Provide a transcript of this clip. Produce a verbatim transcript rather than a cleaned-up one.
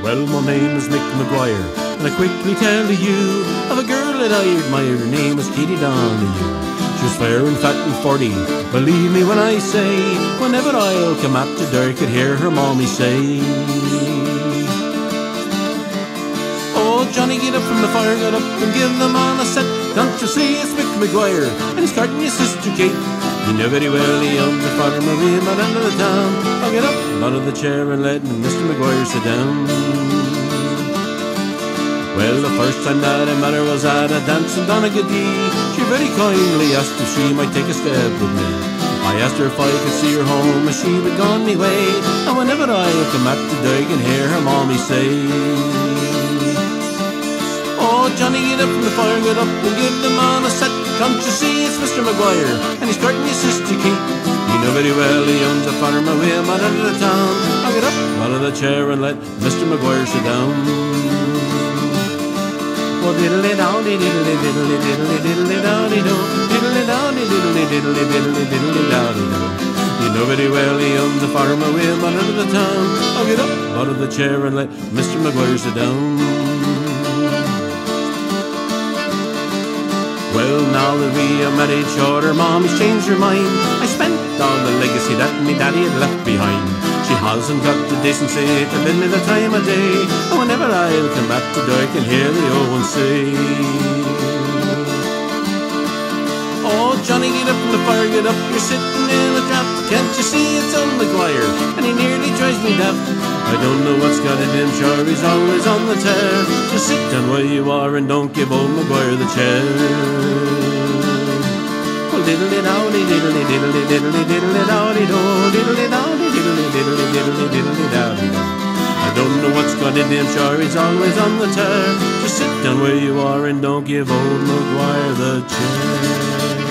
Well, my name is Mick Maguire, and I quickly tell you of a girl that I admire. Her name was Katie Donahue. She was fair and fat and forty, believe me when I say, whenever I'll come up to her, I could hear her mommy say, "Oh, Johnny, get up from the fire, get up and give them on a set. Can't you see it's Mick Maguire, and he's courting your sister Kate. You know very well he owns a farm away at the end of the town. I'll get up out of the chair and let Mister Maguire sit down." Well, the first time that I met her was at a dance in Donaghadee. She very kindly asked if she might take a step with me. I asked her if I could see her home as she would gone me way, and whenever I come up to Doig and hear her mommy say, "Oh, Johnny, get up from the fire, get up and give them on a set. Can't you see it's Mister Maguire, and he's courting your sister Kate. You know very well he owns a farm away at the end of the town. I'll get up out of the chair and let Mister Maguire sit down." Oh, diddly dowdy, diddly diddly diddly diddly dowdy do, diddly dowdy, diddly diddly diddly diddly dowdy do. You know very well he owns a farm away at the end of the town. I'll get up out of the chair and let Mister Maguire sit down. Well, now that we are married, sure, her mommy's changed her mind. I spent all the legacy that me daddy had left behind. She hasn't got the decency to lend me the time of day, and whenever I'll come back to Doig, I can hear the old one say, "Oh, Johnny, get up from the fire, get up, you're sitting in a trap. Can't you see it's old Maguire, and he nearly drives me daft. I don't know what's got in him, sure, he's always on the tear. Just sit down where you are and don't give old Maguire the chair." Well, diddly dowdy, diddly diddly diddly diddly dowdy do, diddly dowdy, diddly diddly diddly diddly dowdy do. I don't know what's got in him, sure, he's always on the tear. Just sit down where you are and don't give old Maguire the chair.